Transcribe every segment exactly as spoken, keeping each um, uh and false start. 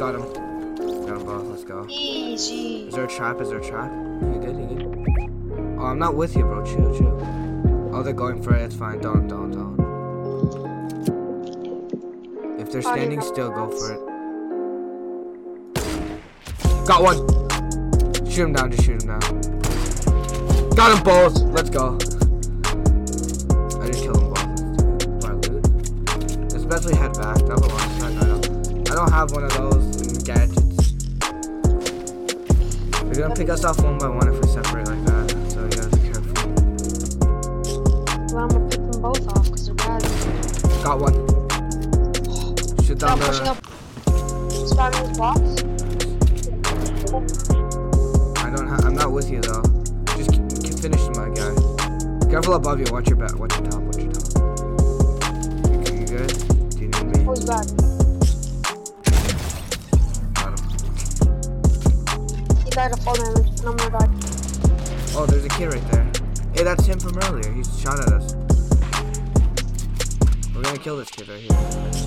Got him. Got him both. Let's go. Easy. Is there a trap? Is there a trap? You good? You good? Oh, I'm not with you, bro. Chill, chill. Oh, they're going for it. It's fine. Don't, don't, don't. If they're standing still, go for it. Got one. Shoot him down. Just shoot him down. Got them both. Let's go. I just killed them both. Do I loot? Especially head back. That was a long shot. I don't. I don't have one of those gadgets. They're gonna pick us off one by one if we separate like that. So you gotta be careful. Well, I'm gonna pick them both off because they're bad. Got one. Shoot down yeah, the. Pushing up. Spamming his blocks. I don't have. I'm not with you though. Just keep, keep finishing my guy. Careful above you. Watch your back. Watch your top. Watch your top. You, you good? Do you need me? Oh, he's back. Got him. He died of fall damage, and I'm gonna die. Oh, there's a kid right there. Hey, that's him from earlier. He shot at us. We're gonna kill this kid right here.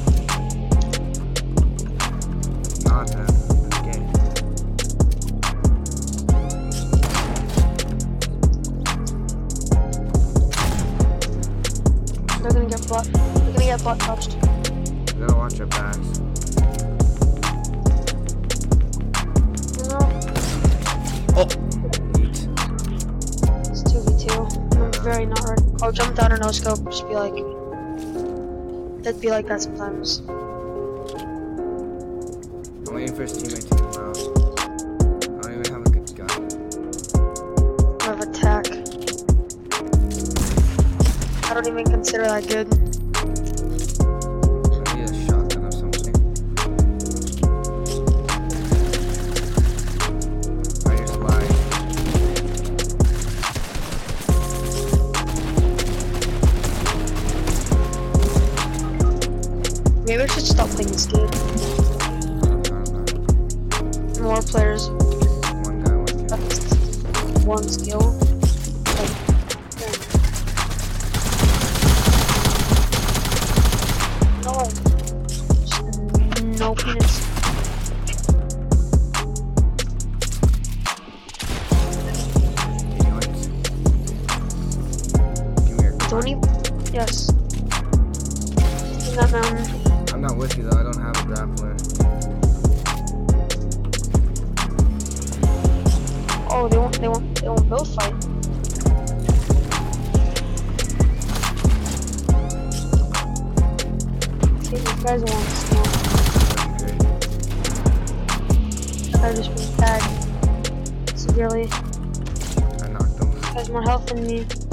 Not that. Okay. They're gonna get butt. They're gonna get butt touched. We gotta watch our backs. No, Oh! Neat. it's two v two. I'm very not ready. I'll jump down or no scope. Just be like, it'd be like that sometimes. I'm waiting for his teammate to come out. I don't even have a good gun. I have attack. I don't even consider that good. I need a shotgun or something. I just lied. Maybe I should stop playing this game. More players. One guy, one kid. That's one skill. Like, no, just no penis. Anyways. Give me your gun. Don't even. Yes. In that mountain. I'm not with you though. I don't have a grappler. Oh, they won't. They won't. They won't both fight. See, these guys won't smoke. I just been tagged severely. I knocked him. Has more health than me.